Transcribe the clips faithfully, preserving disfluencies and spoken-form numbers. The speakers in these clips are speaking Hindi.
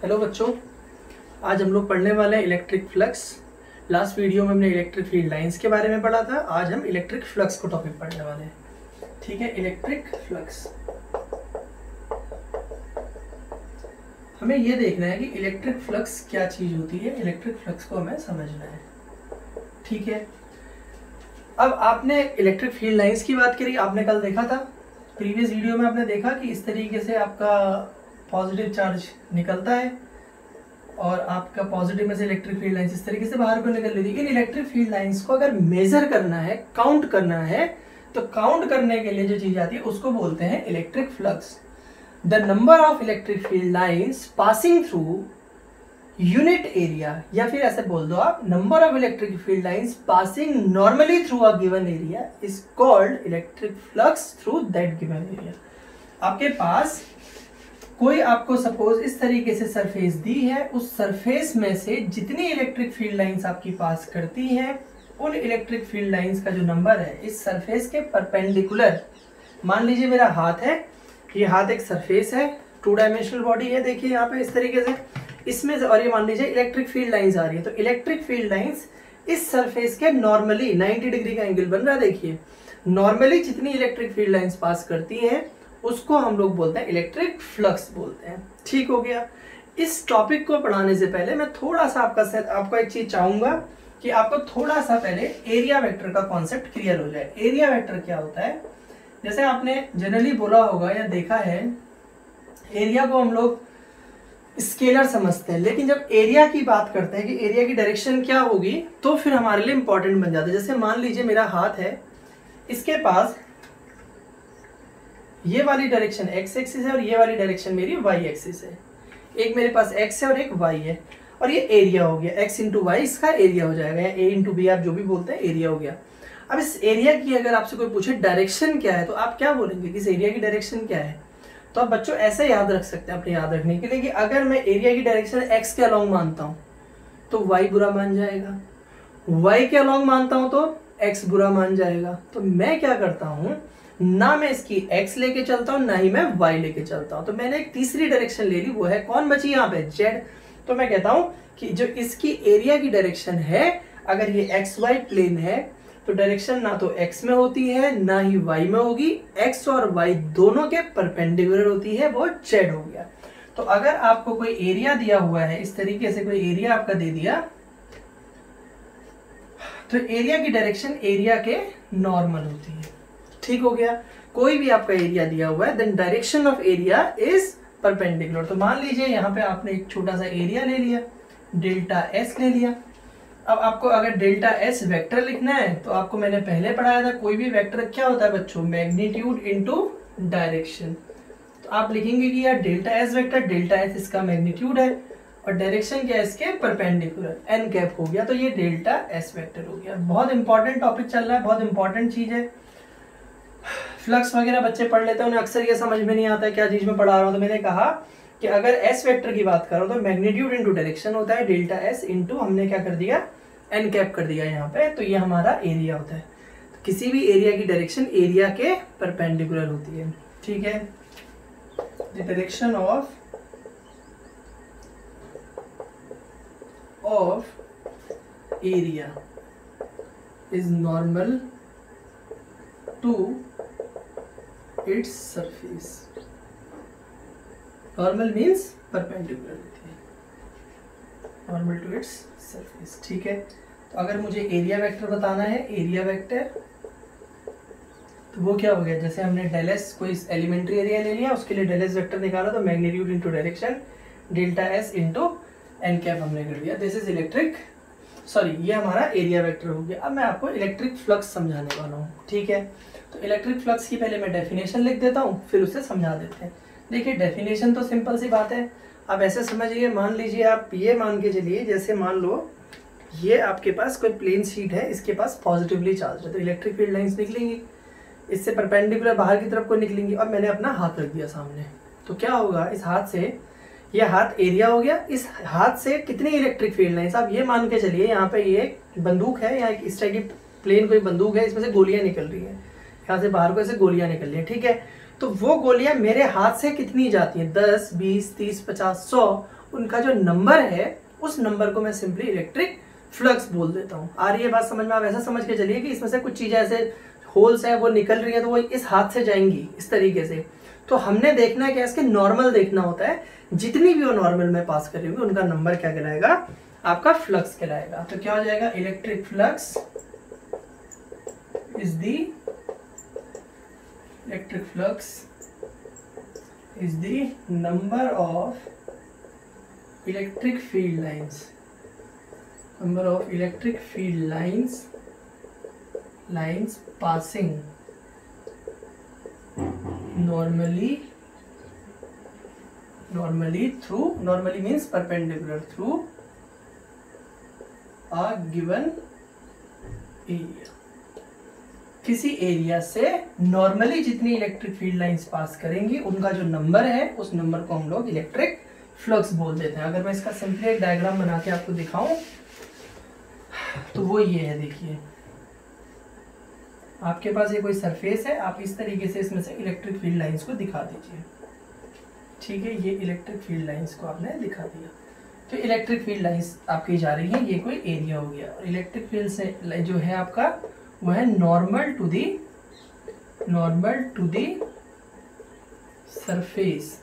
हेलो बच्चों, आज हम लोग पढ़ने वाले हैं इलेक्ट्रिक फ्लक्स। लास्ट वीडियो में हमने इलेक्ट्रिक फील्ड लाइंस के बारे में पढ़ा था। आज हम इलेक्ट्रिक फ्लक्स को टॉपिक पढ़ने वाले हैं। ठीक है, इलेक्ट्रिक फ्लक्स हमें ये देखना है कि इलेक्ट्रिक फ्लक्स क्या चीज होती है। इलेक्ट्रिक फ्लक्स को हमें समझना है। ठीक है, अब आपने इलेक्ट्रिक फील्ड लाइंस की बात करी, आपने कल देखा था प्रीवियस वीडियो में, आपने देखा कि इस तरीके से आपका पॉजिटिव चार्ज निकलता है और आपका पॉजिटिव में से इलेक्ट्रिक फील्ड लाइंस इस तरीके से बाहर को निकल रही थी। इन इलेक्ट्रिक फील्ड लाइंस को अगर मेजर करना है, काउंट करना है, तो काउंट करने के लिए जो चीज आती है उसको बोलते हैं electric flux. The number of electric field lines passing through unit area, या फिर ऐसे बोल दो आप, number of electric field lines passing normally through a given area is called electric flux through that given area. आपके पास कोई आपको सपोज इस तरीके से सरफेस दी है, उस सरफेस में से जितनी इलेक्ट्रिक फील्ड लाइंस आपकी पास करती हैं, उन इलेक्ट्रिक फील्ड लाइंस का जो नंबर है इस सरफेस के परपेंडिकुलर, मान लीजिए मेरा हाथ है, ये हाथ एक सरफेस है, टू डायमेंशनल बॉडी है, देखिए यहाँ पे इस तरीके से, इसमें से, और ये मान लीजिए इलेक्ट्रिक फील्ड लाइंस आ रही है, तो इलेक्ट्रिक फील्ड लाइंस इस सरफेस के नॉर्मली नाइंटी डिग्री का एंगल बन रहा है। देखिए नॉर्मली जितनी इलेक्ट्रिक फील्ड लाइंस पास करती हैं उसको हम लोग बोलते हैं इलेक्ट्रिक फ्लक्स बोलते हैं। ठीक हो गया। इस टॉपिक को पढ़ाने से पहले मैं थोड़ा सा आपका सेट आपको एक चीज चाहूंगा कि आपको थोड़ा सा पहले एरिया वेक्टर का कॉन्सेप्ट क्लियर हो जाए। एरिया वेक्टर क्या होता है, जैसे आपने जनरली बोला होगा या देखा है, एरिया को हम लोग स्केलर समझते हैं, लेकिन जब एरिया की बात करते हैं कि एरिया की डायरेक्शन क्या होगी, तो फिर हमारे लिए इंपॉर्टेंट बन जाता है। जैसे मान लीजिए मेरा हाथ है, इसके पास ये वाली डायरेक्शन एक्स एक्सिस है और ये वाली डायरेक्शन मेरी वाई एक्सिस है। एक मेरे पास एक्स है और एक वाई है, और ये एरिया हो गया, एक्स इंटू वाई इसका एरिया हो जाएगा, या ए इंटू बी आप जो भी बोलते हैं, एरिया हो गया। अब इस एरिया की अगर आपसे कोई पूछे डायरेक्शन क्या है, तो आप क्या बोलेंगे कि इस एरिया की डायरेक्शन क्या है? तो आप बच्चों ऐसे याद रख सकते हैं अपने याद रखने के लिए कि अगर मैं एरिया की डायरेक्शन एक्स के अलोंग मानता हूँ तो वाई बुरा मान जाएगा, वाई के अलोंग मानता हूँ तो एक्स बुरा मान जाएगा। तो मैं क्या करता हूँ, ना मैं इसकी x लेके चलता हूं, ना ही मैं y लेके चलता हूं, तो मैंने एक तीसरी डायरेक्शन ले ली, वो है कौन बची यहाँ पे, z। तो मैं कहता हूं कि जो इसकी एरिया की डायरेक्शन है, अगर ये एक्स वाई प्लेन है तो डायरेक्शन ना तो x में होती है ना ही y में होगी, x और y दोनों के परपेंडिकुलर होती है, वो z हो गया। तो अगर आपको कोई एरिया दिया हुआ है, इस तरीके से कोई एरिया आपका दे दिया, तो एरिया की डायरेक्शन एरिया के नॉर्मल होती है। ठीक हो गया। कोई भी आपका एरिया दिया हुआ है, then direction of area is perpendicular. तो मान लीजिए यहाँ पे आपने एक छोटा सा एरिया ले लिया, डेल्टा एस ले लिया। अब आपको अगर डेल्टा एस वेक्टर लिखना है, तो आपको मैंने पहले पढ़ाया था, कोई भी वेक्टर क्या होता है बच्चों, मैग्नीट्यूड इनटू डायरेक्शन। तो आप लिखेंगे कि यार delta S vector, delta S इसका मैग्नीट्यूड है और डायरेक्शन क्या है इसके, परपेंडिकुलर, एन कैप हो गया, तो ये डेल्टा एस वेक्टर हो गया। बहुत इंपॉर्टेंट टॉपिक चल रहा है, बहुत इंपॉर्टेंट चीज है। फ्लक्स वगैरह बच्चे पढ़ लेते हैं, उन्हें अक्सर ये समझ में नहीं आता है क्या चीज में पढ़ा रहा हूं। तो मैंने कहा कि अगर एस वेक्टर की बात करो तो मैग्नीट्यूड इनटू डायरेक्शन होता है, डेल्टा एस इनटू हमने क्या कर दिया, एन कैप कर दिया यहाँ पे, तो ये हमारा एरिया होता है। तो किसी भी एरिया की डायरेक्शन एरिया के परपेंडिकुलर होती है। ठीक है, the direction of of area is normal to its surface। normal means perpendicular होती है, normal to its surface। ठीक है, तो अगर मुझे एरिया वेक्टर बताना है, एरिया वेक्टर तो वो क्या हो गया, जैसे हमने डेल एस कोई एलिमेंट्री एरिया ले लिया, उसके लिए डेल एस वेक्टर निकाला, तो magnitude into direction delta S into n cap हमने कर दिया। दिस इज इलेक्ट्रिक, सॉरी ये हमारा एरिया वेक्टर हो गया। अब मैं आपको इलेक्ट्रिक फ्लक्स समझाने वाला हूँ। ठीक है, तो इलेक्ट्रिक फ्लक्स की पहले मैं डेफिनेशन लिख देता हूँ, फिर उसे समझा देते हैं। देखिए डेफिनेशन तो सिंपल सी बात है, आप ऐसे समझिए, मान लीजिए आप ये मान के चलिए, जैसे मान लो ये आपके पास कोई प्लेन शीट है, इसके पास पॉजिटिवली चार्ज है, तो इलेक्ट्रिक फील्ड लाइंस निकलेंगी, इससे परपेंडिकुलर बाहर की तरफ को निकलेंगी। और मैंने अपना हाथ रख दिया सामने, तो क्या होगा, इस हाथ से, ये हाथ एरिया हो गया, इस हाथ से कितनी इलेक्ट्रिक फील्ड लाइंस, आप ये मान के चलिए यहाँ पे ये बंदूक है, या इस टाइप की प्लेन कोई बंदूक है, इसमें से गोलियां निकल रही है, यहाँ से बाहर को ऐसे गोलियां निकल रही है। ठीक है, तो वो गोलियां मेरे हाथ से कितनी जाती हैं, दस, बीस, तीस, पचास, सौ, उनका जो नंबर है उस नंबर को मैं सिंपली इलेक्ट्रिक फ्लक्स बोल देता हूँ। आ रही है बात समझ में? आप ऐसा समझ के चलिए कि इसमें से कुछ चीजें ऐसे होल्स है वो निकल रही है तो वो इस हाथ से जाएंगी इस तरीके से। तो हमने देखना है कि इसके नॉर्मल देखना होता है, जितनी भी वो नॉर्मल में पास कर रही होगी उनका नंबर क्या कहलाएगा? आपका फ्लक्स कहलाएगा। तो क्या हो जाएगा? Electric flux is the electric flux is the number of electric field lines number of electric field lines lines passing normally normally through normally means perpendicular through a given area। किसी एरिया से नॉर्मली जितनी इलेक्ट्रिक फील्ड लाइंस पास करेंगी उनका जो नंबर है उस नंबर को हम लोग इलेक्ट्रिक फ्लक्स बोल देते हैं। अगर मैं इसका सिंपली एक डायग्राम बना के आपको दिखाऊं तो वो ये है, देखिए आपके पास ये कोई सरफेस है, आप इस तरीके से इसमें से इलेक्ट्रिक फील्ड लाइंस को दिखा दीजिए। ठीक है, ये इलेक्ट्रिक फील्ड लाइंस को आपने दिखा दिया। तो इलेक्ट्रिक फील्ड लाइंस आपकी जा रही है, ये कोई एरिया हो गया। और इलेक्ट्रिक फील्ड से जो है आपका वो है normal to the normal to the surface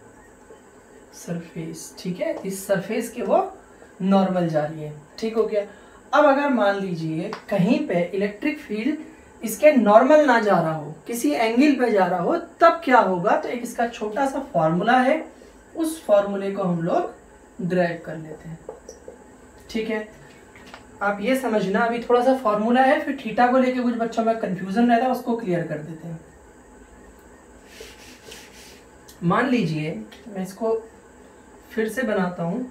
surface ठीक है, इस सरफेस के वो नॉर्मल जा रही है। ठीक हो गया। अब अगर मान लीजिए कहीं पे इलेक्ट्रिक फील्ड इसके नॉर्मल ना जा रहा हो, किसी एंगल पे जा रहा हो, तब क्या होगा? तो एक इसका छोटा सा फॉर्मूला है, उस फॉर्मूले को हम लोग ड्राइव कर लेते हैं। ठीक है, आप ये समझना, अभी थोड़ा सा फॉर्मूला है, फिर थीटा को लेके कुछ बच्चों में कंफ्यूजन रहता है, उसको क्लियर कर देते हैं। मान लीजिए मैं इसको फिर से बनाता हूं।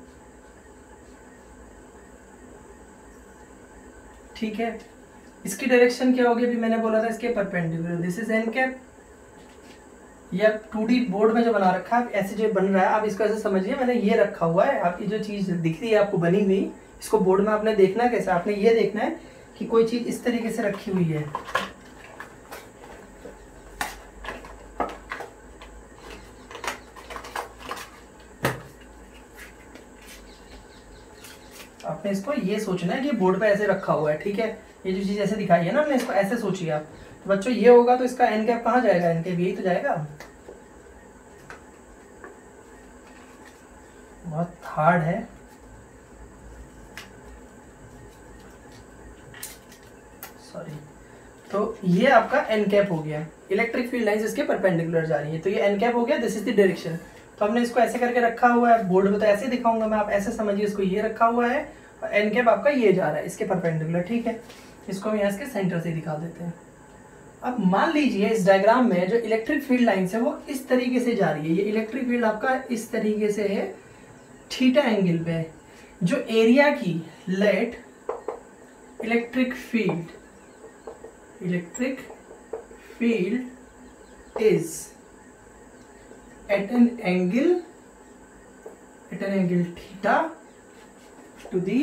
ठीक है, इसकी डायरेक्शन क्या होगी? अभी मैंने बोला था इसके perpendicular, this is n cap. ये टू डी बोर्ड में जो बना रखा है, ऐसे जो बन रहा है, आप इसको ऐसे समझिए, मैंने ये रखा हुआ है। आपकी जो चीज दिख रही है आपको बनी हुई, इसको बोर्ड में आपने देखना कैसे? आपने ये देखना है कि कोई चीज इस तरीके से रखी हुई है। आपने इसको ये सोचना है कि बोर्ड पे ऐसे रखा हुआ है। ठीक है, ये जो चीज ऐसे दिखाई है ना, हमने इसको ऐसे सोचिए आप। तो बच्चों ये होगा तो इसका एन कैप कहाँ जाएगा? एन कैप यही तो जाएगा। बहुत हार्ड है। सॉरी। तो ये आपका एन कैप हो गया। इलेक्ट्रिक फील्ड लाइंस इसके परपेंडिकुलर जा रही है, तो ये एन कैप हो गया। This is the direction. तो हमने इसको ऐसे करके रखा हुआ है, बोर्ड में तो ऐसे दिखाऊंगा मैं, आप ऐसे समझिए, इसको ये रखा हुआ है और एन कैप आपका ये जा रहा है इसके परपेंडिकुलर। ठीक है, इसको हम यहाँ इसके सेंटर से दिखा देते हैं। अब मान लीजिए इस डायग्राम में जो इलेक्ट्रिक फील्ड लाइंस है वो इस तरीके से जा रही है। ये इलेक्ट्रिक फील्ड आपका इस तरीके से है, थीटा एंगल पे। जो एरिया की let electric field electric field is at an angle at an angle theta to the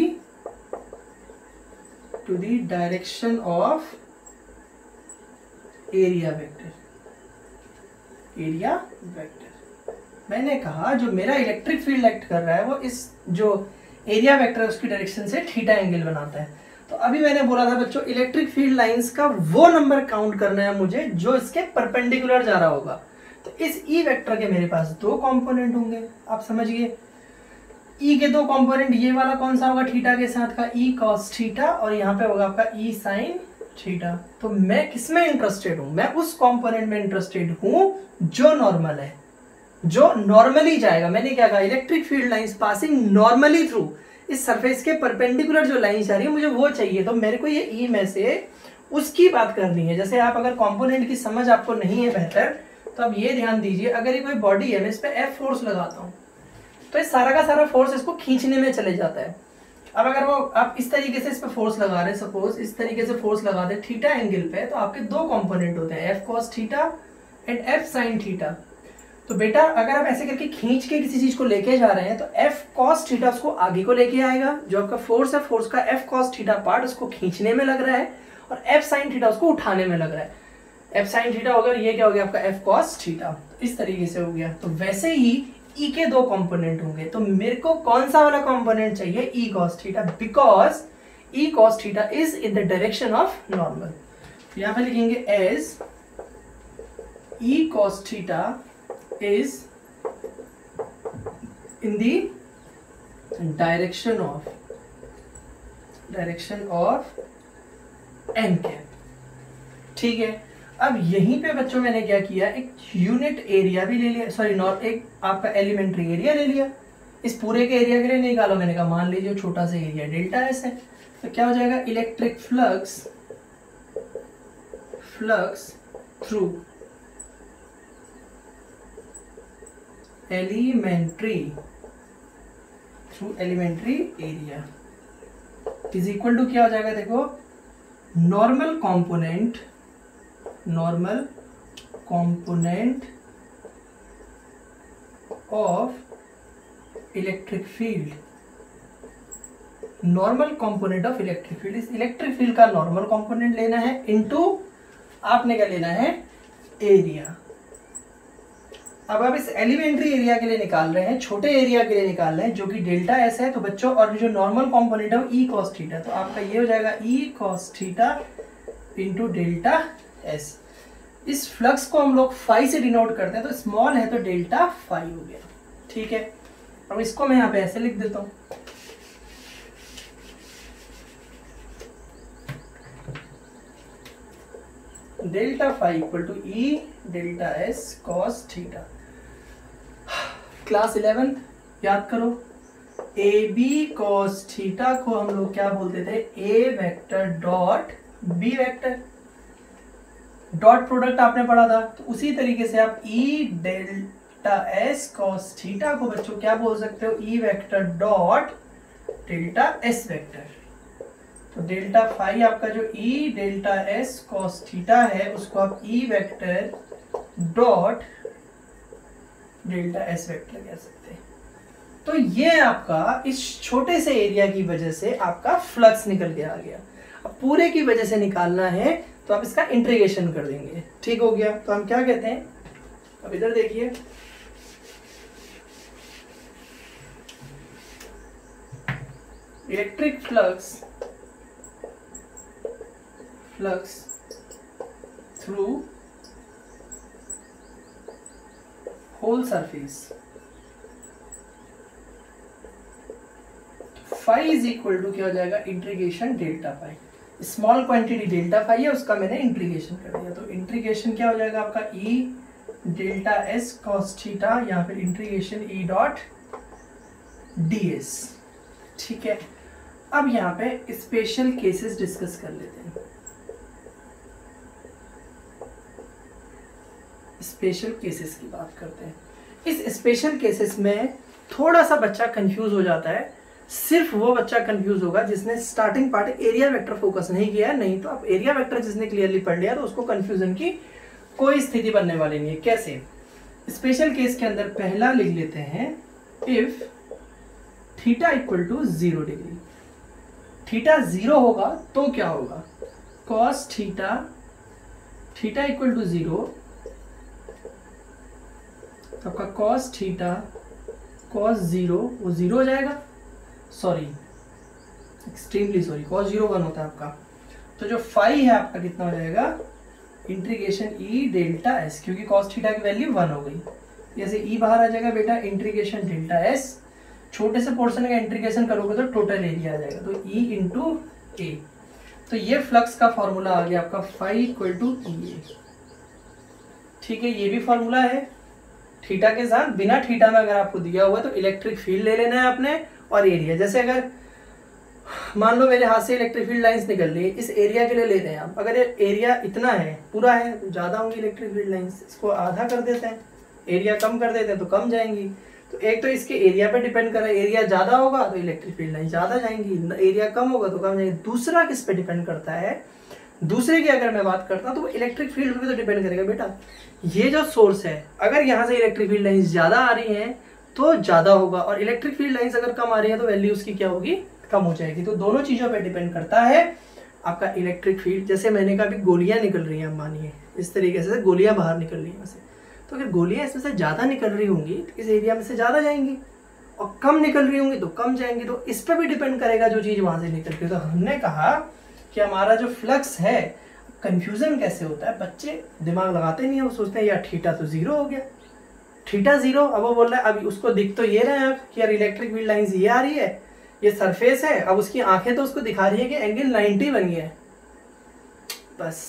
to the direction of area vector area vector। मैंने कहा जो मेरा इलेक्ट्रिक फील्ड एक्ट कर रहा है वो इस जो एरिया वेक्टर है उसकी डायरेक्शन से थीटा एंगल बनाता है। तो अभी मैंने बोला था बच्चों, इलेक्ट्रिक फील्ड लाइंस का वो नंबर काउंट करना है मुझे जो इसके परपेंडिकुलर जा रहा होगा। तो इस ई वेक्टर के मेरे पास दो कंपोनेंट होंगे, आप समझिए। ई के दो कंपोनेंट, ये वाला कौन सा होगा? थीटा के साथ का ई कॉस थीटा, और यहाँ पे होगा आपका ई साइन थीटा। तो मैं किसमें इंटरेस्टेड हूं? मैं उस कंपोनेंट में इंटरेस्टेड हूं जो नॉर्मल है, जो नॉर्मली जाएगा। मैंने क्या कहा? Electric field lines passing normally through इस सरफेस के परपेंडिकुलर जो लाइन जा रही है मुझे वो चाहिए। तो मेरे को ये ई में से उसकी बात करनी है। जैसे आप अगर कंपोनेंट की समझ आपको नहीं है बेहतर, तो अब ये ध्यान दीजिए, अगर ये कोई बॉडी है, मैं इस पे एफ फोर्स लगाता हूँ तो ये सारा का सारा फोर्स इसको खींचने में चले जाता है। अब अगर वो आप इस तरीके से इस पे फोर्स लगा रहे हैं, सपोज इस तरीके से फोर्स लगा दे थीटा एंगल पे, तो आपके दो कंपोनेंट होते हैं, F cos theta and F sine theta. तो बेटा अगर आप ऐसे करके खींच के किसी चीज को लेके जा रहे हैं तो एफ कॉस थीटा उसको आगे को लेके आएगा, जो आपका फोर्स है, फोर्स का एफ कॉस थीटा पार्ट उसको खींचने में लग रहा है, और एफ साइन थीटा उसको उठाने में लग रहा है। एफ साइन थीटा होगा, ये क्या हो गया आपका एफ कॉस थीटा। इस तरीके से हो गया। तो वैसे ही ई के दो कंपोनेंट होंगे, तो मेरे को कौन सा वाला कंपोनेंट चाहिए, E cos theta, because E cos theta is in the direction of normal. यहां पे लिखेंगे as E cos theta is in the direction of direction of n cap. ठीक है, अब यहीं पे बच्चों मैंने क्या किया, एक यूनिट एरिया भी ले लिया, सॉरी नॉट एक आपका एलिमेंट्री एरिया ले लिया। इस पूरे के एरिया के लिए निकालो, मैंने कहा मान लीजिए छोटा सा एरिया डेल्टा एस है, तो क्या हो जाएगा, electric flux flux through elementary through elementary area is equal to क्या हो जाएगा, देखो normal component normal component of electric field. Normal component of electric field, इस इलेक्ट्रिक फील्ड का नॉर्मल कंपोनेंट लेना है इनटू आपने क्या लेना है, एरिया। अब आप इस एलिमेंट्री एरिया के लिए निकाल रहे हैं, छोटे एरिया के लिए निकाल रहे हैं जो कि डेल्टा एस है, तो बच्चों और जो नॉर्मल कंपोनेंट है वो ई कॉस थीटा, तो आपका ये हो जाएगा E cos theta into delta S. इस फ्लक्स को हम लोग फाई से डिनोट करते हैं, तो स्मॉल है तो डेल्टा फाई हो गया। ठीक है, अब इसको मैं यहाँ पे ऐसे लिख देता हूँ, delta phi equal to E delta S cos theta. Class eleventh याद करो, ए बी कॉस थीटा को हम लोग क्या बोलते थे, A vector dot B vector. Dot product आपने पढ़ा था, तो उसी तरीके से आप E delta S cos theta को बच्चों क्या बोल सकते हो, E vector dot delta S vector. तो डेल्टा फाई आपका जो E delta S cos theta है उसको आप E vector dot delta S vector कह सकते हैं। तो ये आपका इस छोटे से एरिया की वजह से आपका फ्लक्स निकल के आ गया। अब पूरे की वजह से निकालना है तो आप इसका इंटीग्रेशन कर देंगे। ठीक हो गया, तो हम क्या कहते हैं, अब इधर देखिए, electric flux flux through whole surface phi is equal to क्या हो जाएगा, integration delta phi. Small quantity delta phi है उसका मैंने इंटीग्रेशन कर दिया, तो इंटीग्रेशन क्या हो जाएगा आपका E delta S cos theta या फिर integration E dot D S. ठीक है, अब यहाँ पे स्पेशल केसेस डिस्कस कर लेते हैं। स्पेशल केसेस की बात करते हैं। इस स्पेशल केसेस में थोड़ा सा बच्चा कंफ्यूज हो जाता है, सिर्फ वो बच्चा कंफ्यूज होगा जिसने starting part area vector focus नहीं किया, नहीं तो आप एरिया वेक्टर जिसने क्लियरली पढ़ लिया तो उसको कंफ्यूजन की कोई स्थिति बनने वाली नहीं है। कैसे, स्पेशल केस के अंदर पहला लिख लेते हैं, if theta equal to zero degree, theta zero होगा तो क्या होगा, cos theta theta equal to zero, आपका कॉस थीटा कॉस जीरो वो जीरो हो जाएगा, sorry extremely sorry, cos zero one होता है आपका, तो जो फाई है आपका कितना हो जाएगा, इंटीग्रेशन ई डेल्टा एस, क्योंकि कॉस थीटा की वैल्यू वन हो गई, जैसे ई बाहर आ जाएगा बेटा, इंटीग्रेशन डेल्टा एस, छोटे से पोर्शन का इंटीग्रेशन करोगे तो टोटल एरिया आ जाएगा, तो ई इंटू ए। तो ये फ्लक्स का फॉर्मूला आ गया आपका phi equal to E A. ठीक है, ये भी फॉर्मूला है थीटा के साथ, बिना थीटा में अगर आपको दिया हुआ है तो इलेक्ट्रिक फील्ड ले लेना है आपने और एरिया। जैसे अगर मान लो मेरे हाथ से इलेक्ट्रिक फील्ड लाइंस निकल रही है, इस एरिया के लिए ले रहे हैं आप, अगर ये एरिया इतना है पूरा है तो ज़्यादा होंगी इलेक्ट्रिक फील्ड लाइंस, इसको आधा कर देते हैं, एरिया कम कर देते हैं तो कम जाएंगी। तो एक तो इसके एरिया पे डिपेंड कर रहा है, एरिया ज़्यादा होगा तो इलेक्ट्रिक फील्ड लाइन ज़्यादा जाएंगी, एरिया कम होगा तो कम जाएंगी। दूसरा किस पे डिपेंड करता है, दूसरे की अगर मैं बात करता हूँ तो वो इलेक्ट्रिक फील्ड पे तो डिपेंड करेगा बेटा। ये जो सोर्स है, अगर यहाँ से इलेक्ट्रिक फील्ड लाइंस ज़्यादा आ रही हैं तो ज़्यादा होगा, और इलेक्ट्रिक फील्ड लाइंस अगर कम आ रही है तो वैल्यू उसकी क्या होगी, कम हो जाएगी। तो दोनों चीज़ों पे डिपेंड करता है आपका इलेक्ट्रिक फील्ड। जैसे मैंने कहा अभी गोलियाँ निकल रही हैं, मानिए इस तरीके से गोलियाँ बाहर निकल रही हैं वैसे, तो अगर गोलियां इसमें से ज़्यादा निकल रही होंगी तो इस एरिया में से ज़्यादा जाएंगी, और कम निकल रही होंगी तो कम जाएंगी। तो इस पर भी डिपेंड करेगा जो चीज़ वहाँ से निकल रही है। तो हमने कहा कि हमारा जो फ्लक्स है, कंफ्यूजन कैसे होता है, बच्चे दिमाग लगाते नहीं है, वो सोचते हैं यार थीटा तो जीरो हो गया, थीटा जीरो। अब वो बोल रहा है, अभी उसको दिख तो ये रहा है कि यार इलेक्ट्रिक फील्ड लाइंस ये आ रही है, ये सरफेस है, अब उसकी आंखें तो उसको दिखा रही है कि एंगल नाइन्टी बन गया है, बस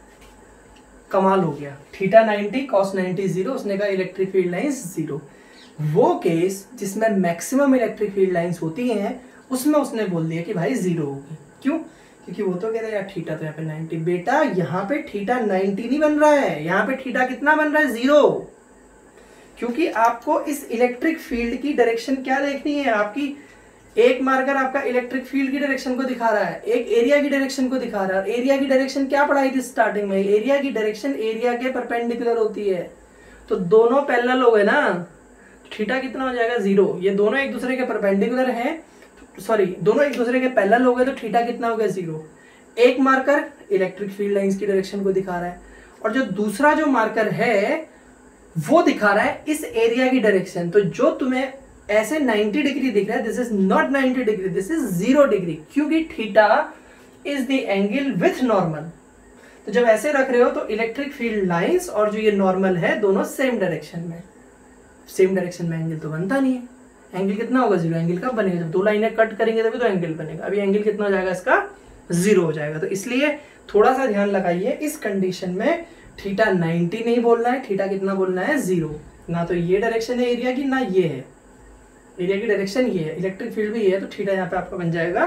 कमाल हो गया, theta ninety cos ninety zero. उसने कहा इलेक्ट्रिक फील्ड लाइंस जीरो। वो केस जिसमें मैक्सिमम इलेक्ट्रिक फील्ड लाइंस होती हैं उसमें उसने बोल दिया कि भाई जीरो होगी। क्यों? क्योंकि वो तो कह रहे हैं यार थीटा तो यहाँ पे नाइन्टी, बेटा यहाँ पे थीटा नाइन्टी नहीं बन रहा है, यहाँ पे थीटा कितना बन रहा है, जीरो। क्योंकि आपको इस इलेक्ट्रिक फील्ड की डायरेक्शन क्या देखनी है, आपकी एक मार्कर आपका इलेक्ट्रिक फील्ड की डायरेक्शन को दिखा रहा है, एक एरिया की डायरेक्शन को दिखा रहा है। एरिया की डायरेक्शन क्या पढ़ाई थी स्टार्टिंग में, एरिया की डायरेक्शन एरिया के परपेंडिकुलर होती है। तो दोनों पैरेलल हो गए ना, थीटा कितना हो जाएगा, जीरो। ये दोनों एक दूसरे के परपेंडिकुलर हैं, सॉरी दोनों एक दूसरे के पैरेलल हो गए, तो थीटा कितना हो गया, जीरो। एक मार्कर इलेक्ट्रिक फील्ड लाइंस की डायरेक्शन को दिखा रहा है, और जो दूसरा जो मार्कर है वो दिखा रहा है इस एरिया की डायरेक्शन। तो जो तुम्हें ऐसे नाइन्टी डिग्री दिख रहा है, this is not ninety degree, this is zero degree, क्योंकि theta is the angle with normal. तो जब ऐसे रख रहे हो तो इलेक्ट्रिक फील्ड लाइंस और जो ये नॉर्मल है दोनों सेम डायरेक्शन में, सेम डायरेक्शन में एंगल तो बनता नहीं है। एंगल कितना होगा, जीरो। एंगल कब बनेगा, जब दो लाइनें कट करेंगे तभी तो एंगल बनेगा। अभी एंगल कितना हो जाएगा इसका, जीरो हो जाएगा। तो इसलिए थोड़ा सा ध्यान लगाइए, इस कंडीशन में थीटा नाइन्टी नहीं बोलना है, थीटा कितना बोलना है, जीरो। ना तो ये डायरेक्शन है एरिया की, ना ये है, एरिया की डायरेक्शन ये है, इलेक्ट्रिक फील्ड भी ये है, तो थीटा यहाँ पे आपका बन जाएगा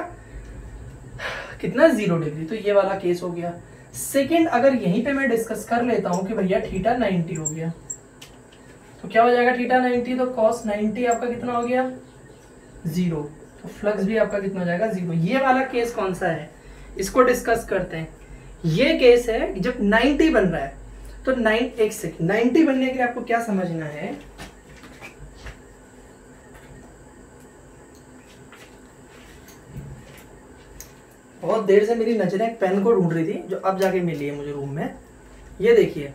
कितना, जीरो डिग्री। तो ये वाला केस हो गया। सेकंड, अगर यहीं पे मैं डिस्कस कर लेता हूँ कि भैया थीटा नाइन्टी हो गया, तो क्या हो जाएगा थीटा नाइन्टी, तो कॉस नाइन्टी आपका कितना हो गया, जीरो। तो फ्लक्स भी आपका कितना हो जाएगा, जीरो। ये वाला केस कौन सा है, इसको डिस्कस करते हैं। ये केस है जब नाइन्टी बन रहा है, तो नाइन एक सेकंड, नाइन्टी बनने के लिए आपको क्या समझना है, बहुत देर से मेरी नजरें पेन को ढूंढ रही थी, जो अब जाके मिली है मुझे रूम में। ये देखिए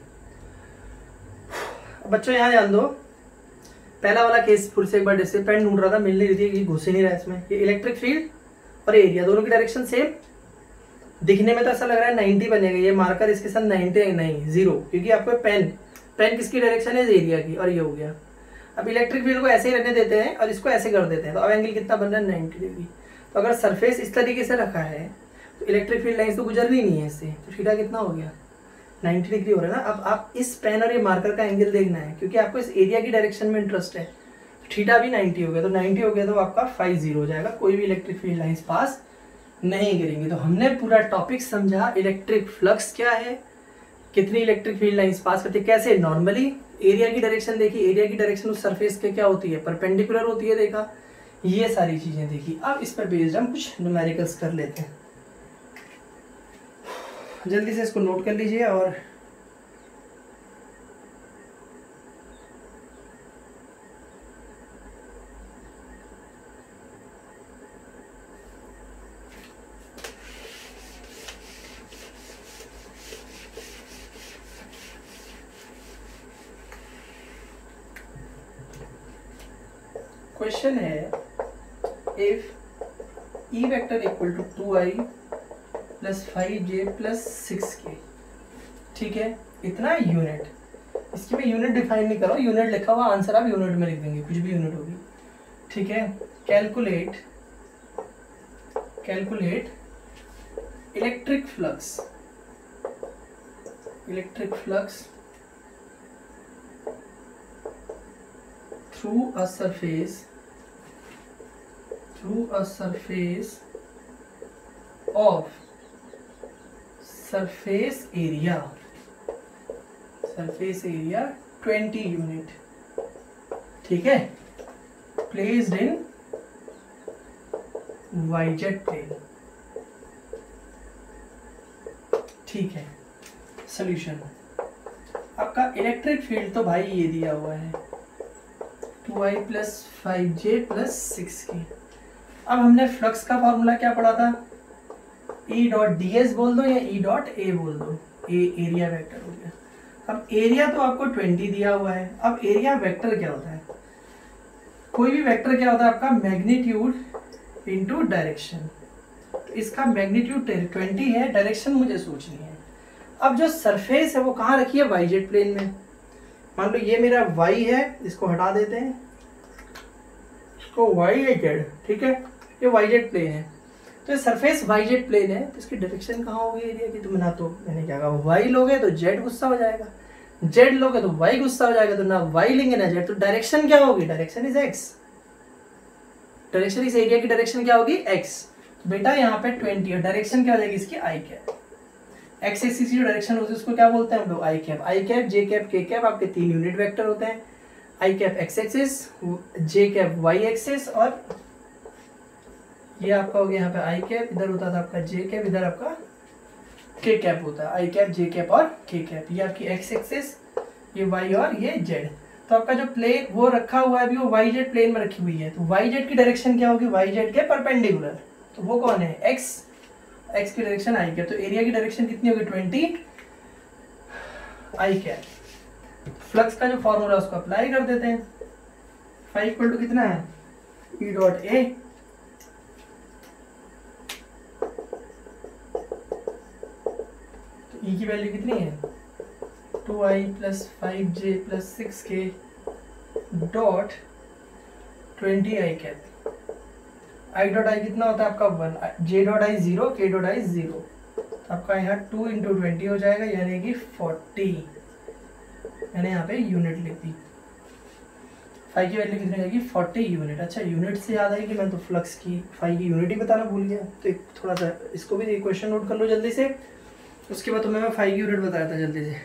बच्चों, यहाँ ध्यान दो, पहला वाला केस फिर से एक बार जैसे पेन ढूंढ रहा था, मिल नहीं रही थी, घुस ही नहीं रहा इसमें। ये इलेक्ट्रिक फील्ड और एरिया दोनों की डायरेक्शन सेम, दिखने में तो ऐसा लग रहा है नाइन्टी बनेगा, ये मार्कर इसके साथ नाइन्टी नहीं, जीरो, क्योंकि आपको पेन पेन किसकी डायरेक्शन है, एरिया की, और ये हो गया। अब इलेक्ट्रिक फील्ड को ऐसे ही रहने देते हैं और इसको ऐसे कर देते हैं, तो अब एंगल कितना बन रहा है, नाइन्टी डिग्री। तो अगर सरफेस इस तरीके से रखा है तो इलेक्ट्रिक फील्ड लाइन्स तो गुजरनी नहीं है इससे, तो थीटा कितना हो गया, नाइन्टी डिग्री हो रहा है ना। अब आप इस पेन और ये मार्कर का एंगल देखना है, क्योंकि आपको इस एरिया की डायरेक्शन में इंटरेस्ट है। थीटा भी नाइन्टी हो गया, तो नाइन्टी हो गया तो आपका फाइव जीरो हो जाएगा, कोई भी इलेक्ट्रिक फील्ड लाइन्स पास नहीं गिरेंगे। तो हमने पूरा टॉपिक समझा, इलेक्ट्रिक फ्लक्स क्या है, कितनी इलेक्ट्रिक फील्ड लाइन्स पास करती है, कैसे नॉर्मली, एरिया की डायरेक्शन देखी, एरिया की डायरेक्शन उस सरफेस के क्या होती है, परपेंडिकुलर होती है, देखा, ये सारी चीजें देखी। अब इस पर बेस्ड हम कुछ न्यूमेरिकल्स कर लेते हैं, जल्दी से इसको नोट कर लीजिए। और क्वेश्चन है, if E vector equal to two I plus five J plus six K, ठीक है, इतना यूनिट, इसकी मैं यूनिट डिफाइन नहीं कर रहा हूँ, यूनिट लिखा हुआ, आंसर आप यूनिट में लिख देंगे, कुछ भी यूनिट होगी, ठीक है। Calculate calculate electric flux electric flux through a surface through a surface of surface area surface area twenty unit, ठीक है, placed in yz plane, ठीक है। सॉल्यूशन, आपका इलेक्ट्रिक फील्ड तो भाई ये दिया हुआ है, two I plus five J plus six की। अब हमने फ्लक्स का फॉर्मूला क्या पढ़ा था, ई डॉट डी एस बोल दो या ई डॉट ए बोल दो, ए एरिया वेक्टर हो गया। अब एरिया तो आपको ट्वेंटी दिया हुआ है। अब एरिया वेक्टर क्या होता है, कोई भी वेक्टर क्या होता है आपका मैग्नीट्यूड इनटू डायरेक्शन। तो इसका मैग्नीट्यूड ट्वेंटी है, डायरेक्शन मुझे सोचनी है। अब जो सरफेस है वो कहाँ रखी है, वाई जेड प्लेन में। मान लो ये मेरा y है, इसको हटा देते हैं, इसको y है z, ठीक है, ये वाई जेड प्लेन है। तो ये सरफेस वाई जेड प्लेन है, तो इसकी डायरेक्शन कहाँ होगी एरिया की, तो ना तो मैंने क्या कहा y लोगे तो z गुस्सा हो जाएगा, z लोगे तो y गुस्सा हो जाएगा, तो ना y लेंगे ना z, तो डायरेक्शन क्या होगी, डायरेक्शन इज x। डायरेक्शन इस एरिया की डायरेक्शन क्या होगी, x। बेटा यहाँ पे ट्वेंटी है, डायरेक्शन क्या हो जाएगी इसकी आई कैप। एक्स एक्सिस की जो डायरेक्शन होती है उसको क्या बोलते हैं हम लोग, I cap. I cap, J cap, K cap आपके तीन यूनिट वेक्टर होते हैं। I cap X axis, J cap Y axis, और ये आपका हो गया यहाँ पे आई कैप, इधर होता था आपका जे कैप, इधर आपका के कैप होता है। आई कैप, जे कैप और के कैप, ये आपकी एक्स एक्सिस, ये वाई और ये जेड। तो आपका जो प्लेन वो रखा हुआ है अभी वो वाई जेड प्लेन में रखी हुई है, तो वाई जेड की डायरेक्शन क्या होगी, वाई जेड के परपेंडिकुलर। तो वो कौन है, एक्स, एक्स की डायरेक्शन आई कैप। तो एरिया की डायरेक्शन कितनी होगी, ट्वेंटी आई कैप। फ्लक्स का जो फॉर्मूला उसको अप्लाई कर देते हैं। फाइव इक्वल टू कितना है, ई डॉट ए, तो ई की वैल्यू कितनी है, two I plus five J plus six K dot twenty I cap. I dot I कितना होता है आपका one, J dot I zero, K dot I zero, तो आपका यहाँ टू इंटू ट्वेंटी हो जाएगा, यानी कि फोर्टी। मैंने यहाँ पे यूनिट लिख दी। फाइव की वैल्यू कितनी रहेगी, फोर्टी यूनिट। अच्छा, यूनिट से याद आई कि मैं तो फ्लक्स की फाइव की यूनिट ही बताना भूल गया, तो एक थोड़ा सा इसको भी क्वेश्चन नोट कर लो जल्दी से, उसके बाद तो मैं फाइव की यूनिट बताया था जल्दी से।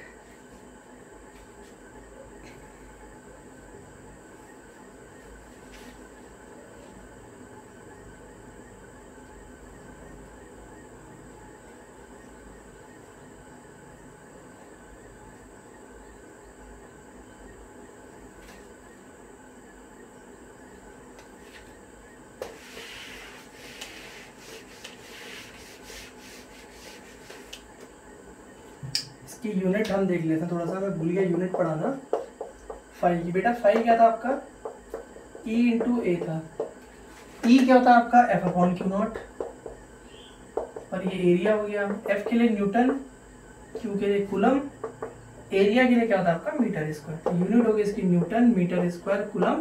इसकी यूनिट हम देख लेते हैं, थोड़ा सा मैं भूल गया यूनिट पढ़ाना। फाइव की, बेटा फाइव क्या था आपका, ई इंटू ए था। ई क्या होता है आपका, एफ अपॉन क्यू नॉट, और ये एरिया हो गया। एफ के लिए न्यूटन, क्यू के लिए कूलम, एरिया के लिए क्या होता है आपका मीटर स्क्वायर। तो यूनिट होगी इसकी newton metre square coulomb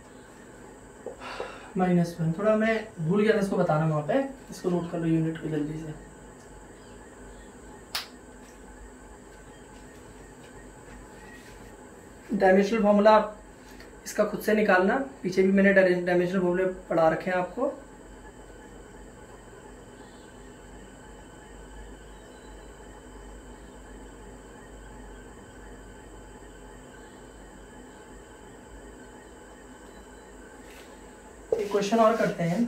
minus one. थोड़ा मैं भूल गया था इसको बताना वहाँ पे, इसको नोट कर लो यूनिट को जल्दी से। डायमेंशनल फॉर्मूला इसका खुद से निकालना, पीछे भी मैंने डायमेंशनल फॉर्मूले पढ़ा रखे हैं आपको। एक क्वेश्चन और करते हैं।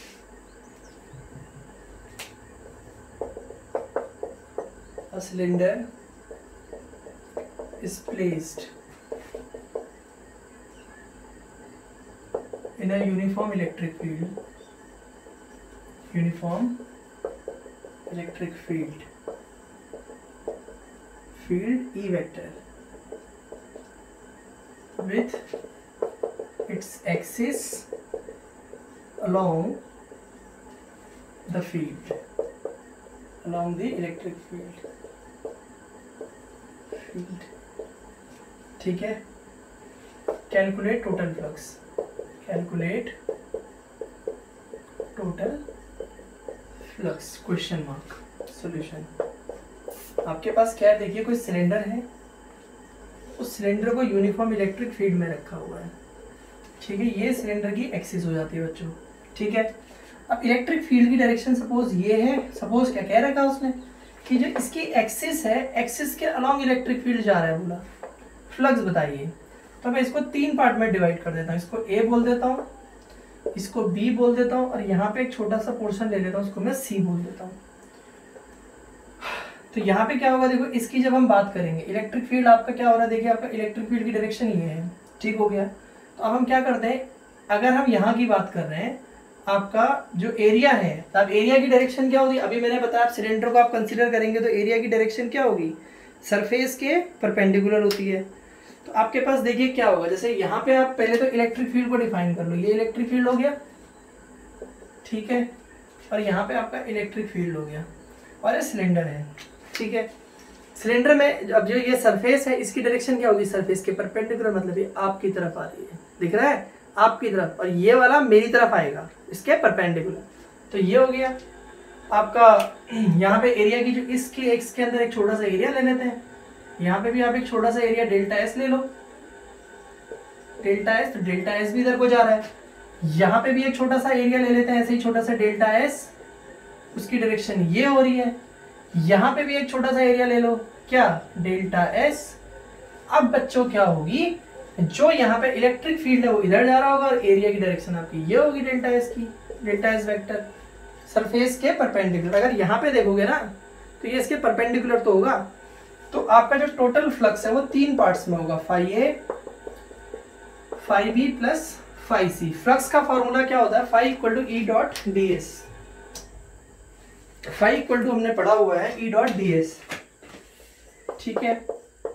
A cylinder is placed in a uniform electric field, uniform electric field, field E vector with its axis along the field, along the electric field, field, ठीक है। Calculate total flux, calculate total flux, question mark. Solution आपके पास क्या है, देखिए कोई सिलेंडर है, उस सिलेंडर को यूनिफॉर्म इलेक्ट्रिक फील्ड में रखा हुआ है, ठीक है। ये सिलेंडर की एक्सिस हो जाती है बच्चों, ठीक है। अब इलेक्ट्रिक फील्ड की डायरेक्शन सपोज ये है, सपोज क्या कह रखा उसने कि जो इसकी एक्सिस है, एक्सिस के अलॉन्ग इलेक्ट्रिक फील्ड जा रहा है, बोला फ्लक्स बताइए। तो मैं इसको तीन पार्ट में डिवाइड कर देता हूँ, इसको ए बोल देता हूँ, इसको बी बोल देता हूँ, और यहाँ पे एक छोटा सा पोर्शन ले लेता हूँ, उसको मैं सी बोल देता हूँ। तो यहाँ पे क्या होगा, देखो इसकी जब हम बात करेंगे इलेक्ट्रिक फील्ड आपका क्या हो रहा है, देखिए आपका इलेक्ट्रिक फील्ड की डायरेक्शन ये है, ठीक हो गया। तो अब हम क्या करते हैं, अगर हम यहाँ की बात कर रहे हैं, आपका जो एरिया है, तो अब एरिया की डायरेक्शन क्या होगी, अभी मैंने बताया आप सिलेंडर को आप कंसीडर करेंगे तो एरिया की डायरेक्शन क्या होगी, सरफेस के परपेंडिकुलर होती है। तो आपके पास देखिए क्या होगा, जैसे यहाँ पे आप पहले तो इलेक्ट्रिक फील्ड को डिफाइन कर लो, ये इलेक्ट्रिक फील्ड हो गया, ठीक है, और यहाँ पे आपका इलेक्ट्रिक फील्ड हो गया, और ये सिलेंडर है, ठीक है। सिलेंडर में अब जो ये सरफेस है इसकी डायरेक्शन क्या होगी, सरफेस के परपेंडिकुलर, मतलब ये आपकी तरफ आ रही है, दिख रहा है आपकी तरफ, और ये वाला मेरी तरफ आएगा इसके परपेंडिकुलर। तो ये हो गया आपका यहाँ पे एरिया की, जो इसके एक्स के अंदर एक छोटा सा एरिया ले लेते हैं, यहाँ पे भी आप एक छोटा सा एरिया डेल्टा एस ले लो, डेल्टा एस, तो डेल्टा एस भी इधर को जा रहा है, यहाँ पे भी एक छोटा सा एरिया ले लेते हैं ऐसे ही छोटा सा डेल्टा एस, उसकी डायरेक्शन ये हो रही है, यहाँ पे भी एक छोटा सा एरिया ले लो, क्या, डेल्टा एस। अब बच्चों क्या होगी, जो यहाँ पे इलेक्ट्रिक फील्ड है वो इधर जा रहा होगा और एरिया की डायरेक्शन आपकी ये होगी डेल्टा एस की, डेल्टा एस वेक्टर सरफेस के परपेंडिकुलर। अगर यहाँ पे देखोगे ना तो ये इसके परपेंडिकुलर तो होगा। तो आपका जो टोटल फ्लक्स है वो तीन पार्ट्स में होगा, phi A, phi B plus phi C. Flux का फॉर्मूला क्या होता है, phi equal to E dot D S. Phi equal to हमने पढ़ा हुआ है ई डॉट डी एस, ठीक है,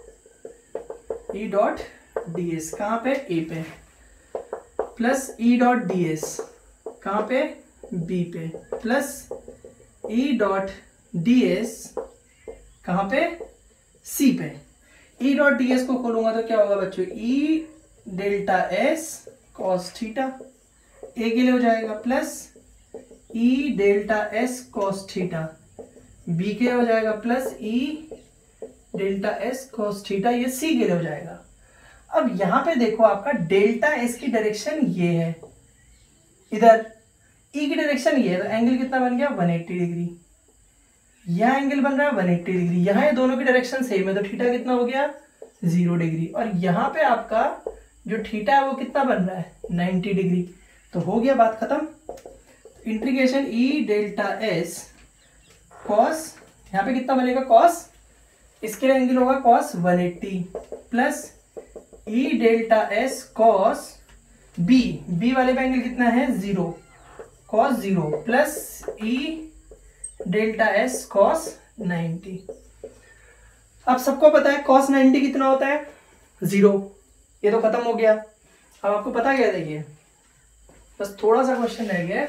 ई डॉट डी एस कहाँ पे, ए पे, plus E dot D S कहाँ पे, बी पे, plus E dot D S कहाँ पे, सी पे। ई डॉट डी एस को खोलूंगा तो क्या होगा बच्चों, E delta S cos theta, A के लिए हो जाएगा, plus E delta S cos theta, B के लिए हो जाएगा, plus E delta S cos theta, ये सी के लिए हो जाएगा। अब यहां पे देखो आपका डेल्टा एस की डायरेक्शन ये है, इधर ई की डायरेक्शन ये है, तो एंगल कितना बन गया, वन एट्टी डिग्री। यह एंगल बन रहा है वन एट्टी डिग्री, यहाँ ये दोनों की डायरेक्शन सेम है, तो थीटा कितना हो गया, जीरो डिग्री। और यहाँ पे आपका जो थीटा है वो कितना बन रहा है, नाइन्टी डिग्री। तो हो गया बात खत्म। Integration E delta S cos, यहाँ पे कितना बनेगा कॉस, इसके लिए एंगल होगा cos one eighty, plus E delta S cos B, B वाले पे एंगल कितना है, zero, cos zero, plus E delta S cos ninety. अब सबको पता है कॉस नाइन्टी कितना होता है, जीरो। ये तो खत्म हो गया। अब आपको पता क्या, देखिए बस थोड़ा सा क्वेश्चन रह गया।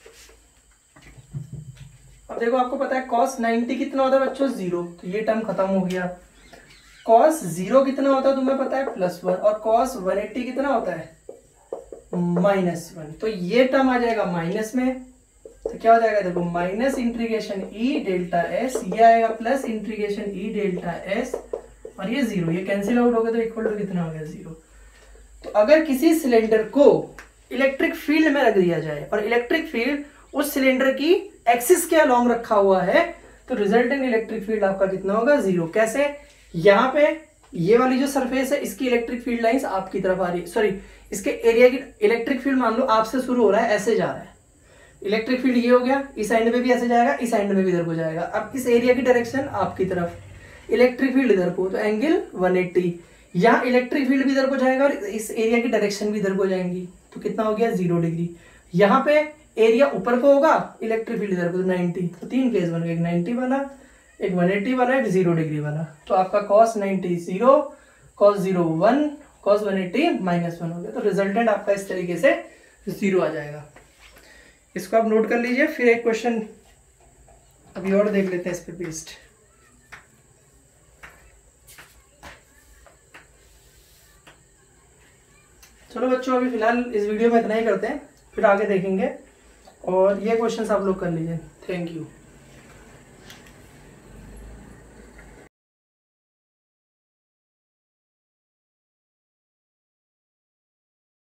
अब देखो आपको पता है कॉस नाइन्टी कितना होता है बच्चों, जीरो, तो ये टर्म खत्म हो गया। कॉस जीरो कितना होता है तुम्हें पता है, प्लस वन, और कॉस वन एट्टी कितना होता है, माइनस वन, तो ये टर्म आ जाएगा माइनस में। तो क्या हो जाएगा, देखो minus integration E delta S, ये आएगा plus integration E delta S, और ये जीरो, ये कैंसिल आउट हो गया, तो इक्वल टू कितना हो गया, जीरो। तो अगर किसी सिलेंडर को इलेक्ट्रिक फील्ड में रख दिया जाए और इलेक्ट्रिक फील्ड उस सिलेंडर की एक्सिस के अलोंग रखा हुआ है, तो रिजल्टेंट इलेक्ट्रिक फील्ड आपका कितना होगा, जीरो। कैसे, यहाँ पे ये वाली जो सरफेस है इसकी इलेक्ट्रिक फील्ड लाइंस आपकी तरफ आ रही है, सॉरी इसके एरिया की इलेक्ट्रिक फील्ड मान लो आपसे शुरू हो रहा है, ऐसे जा रहा है, इलेक्ट्रिक फील्ड ये हो गया, इस एंड में भी ऐसे जाएगा, इस एंड में भी इधर को जाएगा। अब इस एरिया की डायरेक्शन आपकी तरफ, इलेक्ट्रिक फील्ड इधर को, तो एंगल वन एट्टी। यहाँ इलेक्ट्रिक फील्ड भी इधर को जाएगा और इस एरिया की डायरेक्शन भी इधर को जाएंगी, तो कितना हो गया, जीरो डिग्री। यहाँ पे एरिया ऊपर को होगा, इलेक्ट्रिक फील्ड इधर को, तो नाइन्टी। तो तीन केस बन गए, एक नाइन्टी वाला, एक वन एट्टी वाला, एक जीरो डिग्री वाला। तो आपका cos ninety zero, cos zero one, cos one eighty minus one हो गया। तो रिजल्टेंट आपका इस तरीके से जीरो आ जाएगा। इसको आप नोट कर लीजिए। फिर एक क्वेश्चन अभी और देख लेते हैं इस पे बेस्ड। चलो बच्चों, अभी फिलहाल इस वीडियो में इतना ही करते हैं, फिर आगे देखेंगे। और ये क्वेश्चंस आप लोग कर लीजिए। Thank you.